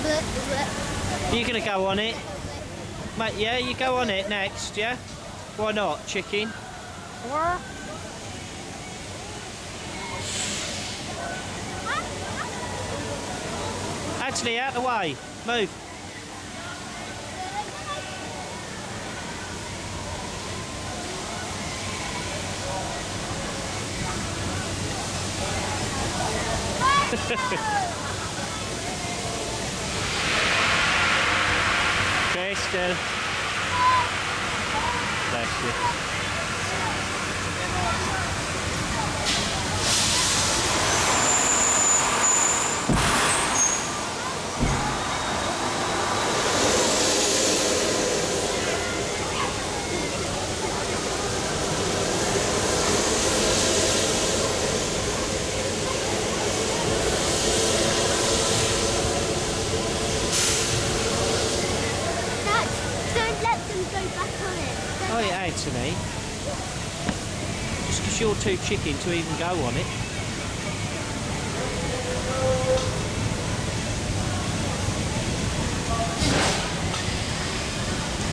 You're going to go on it? Mate, yeah, you go on it next, yeah? Why not, chicken? Actually, out the way. Move. Crystal. Bless you. Oh, it ain't to me. Just because you're too chicken to even go on it.